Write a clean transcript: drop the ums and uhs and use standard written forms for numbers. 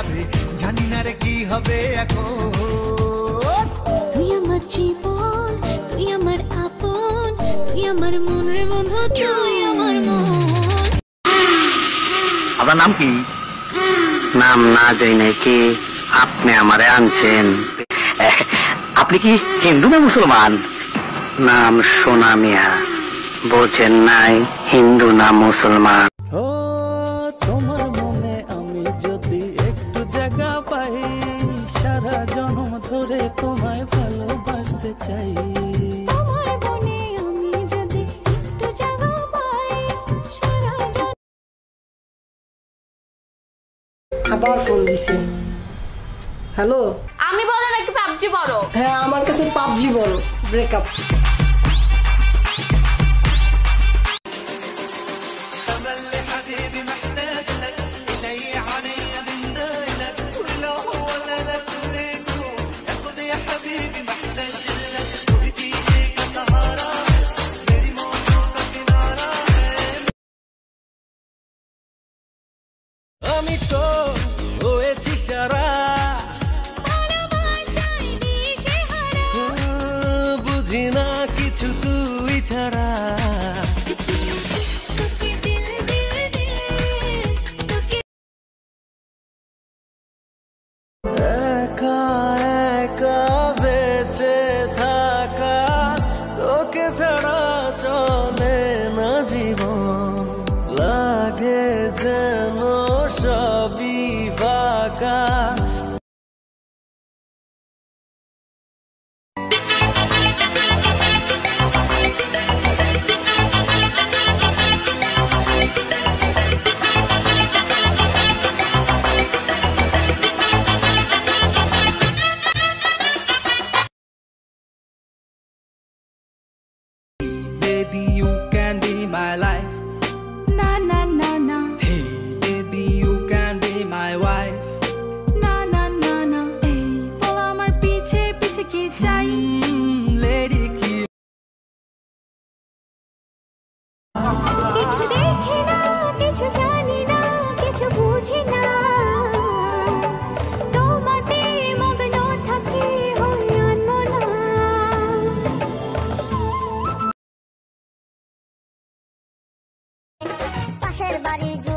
যাবে, জানি না রে কি হবে এখন। তুই আমার জীবন, তুই আমার আপন, তুই আমার মন রে বন্ধু, তুই আমার মন। আপনার নাম কি? নাম না যাই নাকি আপনি আমারে আনছেন? আপনি কি হিন্দু না মুসলমান? নাম সোনা মিয়া, বোঝেন নাই হিন্দু না মুসলমান। ও তোমার মনে আমি যদি একটু জায়গা পাই, সারা জন্ম ধরে তোমায় ভালোবাসতে চাই। তোমার মনে আমি যদি একটু জায়গা পাই, সারা জন্ম। আবার ফোন দিছে। হ্যালো, আমি বলো নাকি পাবজি বড়? হ্যাঁ আমার কাছে পাবজি বড়। ব্রেকআপ। আমি তো হয়েছি সারা, বুঝি না কিছু তুই ছাড়া। একা একা বেঁচে থাকা, তোকে ছাড়া চলে না জীবন, লাগে যেন সবই ফাঁকা। Baby, you can be my life. না না না না, Hey, baby, you can be my wife. না না না না, এই বল আমার পিছে পিছে কি চাই। Lady, কি কিছু দেখি না, কিছু জানি না, কিছু বুঝি না, তোমাতে মগ্ন থাকি হই আনমনা। পাশের বাড়ির